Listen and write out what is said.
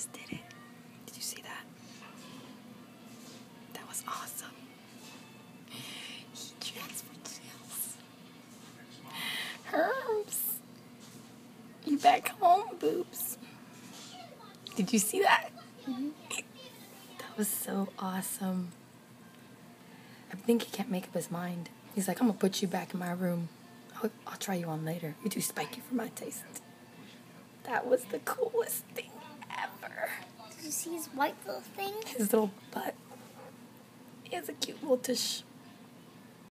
just did it. Did you see that? That was awesome. He transferred shells. Hermes, you back home, boobs? Did you see that? That was so awesome. I think he can't make up his mind. He's like, I'm gonna put you back in my room. I'll try you on later. You're too spiky for my taste. That was the coolest thing ever. Did you see his white little thing? His little butt. He has a cute little tush.